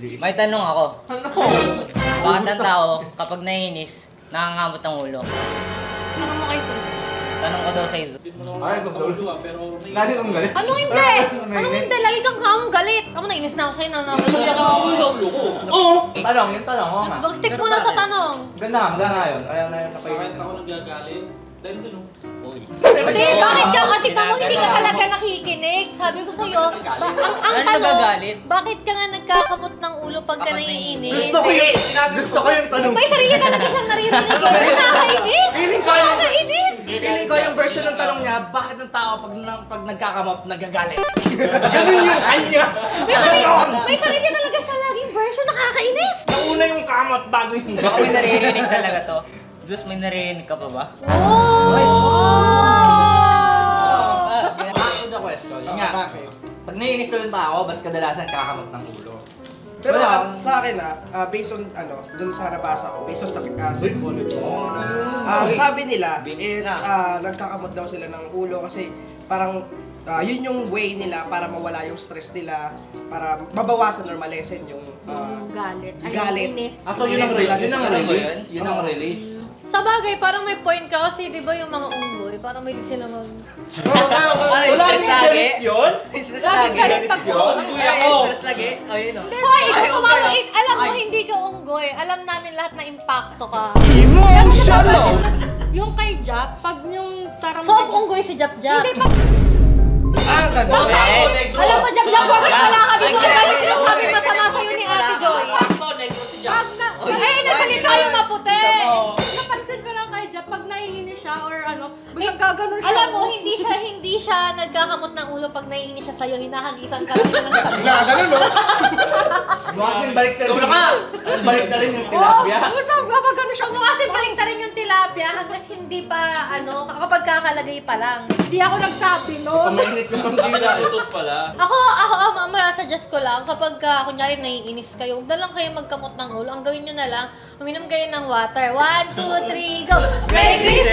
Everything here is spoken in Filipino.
May tanong ako. Ano? Bakit ang tao, kapag naiinis, nangangamot ang ulo? Tanong mo kay Sus. Tanong ko daw sa Izo. Ay, lagi kang galit. Anong hindi? Anong hindi? Lagi kang kamong galit. Ako nainis na ako sa'yo. Nanamulog ako ang ulo. Oo! Yung tanong, oo nga. Stick muna sa tanong. Ganda yun. Kaya na yun Bakit napayin. ako nagagalit? Dahil dun, oh. Hindi, bakit ka? Tignan mo, hindi ka talaga nakikinig. Sabi ko sa'yo, ang Ano tanong, nagagalit? bakit ka nga nagkakamot ng ulo pagka Kapag naiinis? Gusto ko yung tanong. May sarili talaga siyang naririnig. Nakakainis! Nakakainis! Feeling ko yung version ng tanong niya, bakit ang tao pag nagkakamot, nagagalit? Ganun yung kanya! May sarili talaga siya laging version. Nakakainis! Nauna yung kamot bago yung Baka may naririnig talaga to. Diyos, may naririnig ka pa ba? Back to the question. Yun nga. Bakit? Pag naiinis ko yung tao, ba't kadalasan kakamot ng ulo? Pero Wala. sa akin based on dun sa nabasa ko, based on sa psychologist. Sabi nila is nagkakamot daw sila ng ulo kasi parang yun yung way nila para mawala yung stress nila, para mabawasan or malesen yung Galit. galit. Inis. So yun ang release. Yun ang release. Sa bagay, parang may point ka kasi di ba yung mga unggoy, parang may sila mag... Wala din lagi yun? Lagi galit pag lagi? Ayun o. Hoy, ikaw kumawait! Alam mo, hindi ka unggoy. Alam namin lahat na impacto ka. Emotional! Yung kay Jap, pag yung tarang... So, unggoy si Jap Jap. Hindi, pag... Ganun. Alam mo, Jap Jap, bakit wala ka dito? Ang dami sinasabi masama sa'yo ni Ate Joy. Pag na... Eh, nasalita yung maputi. Napansin ko lang kay Jap, pag naiinis siya or ano, biglang gaganon siya. Alam mo, hindi siya nagkakamot ng ulo pag naiinis siya sa'yo. Hinahagisan ka lang ng sabya. Ganun, no? Mukhang balik na rin. Balik na rin yung tilapia. Kapag gano'n siya, Kasi balik ta rin yung tilapia hanggat hindi pa, kapag kakalagay pa lang. hindi ako nagsabi, no? Pamainit ko ng dila. Utos pala. Ako, suggest ko lang, kapag kunyari naiinis kayo, huwag na lang kayo magkamot ng ulo. Ang gawin nyo na lang, uminom kayo ng water. 1, 2, 3, go! May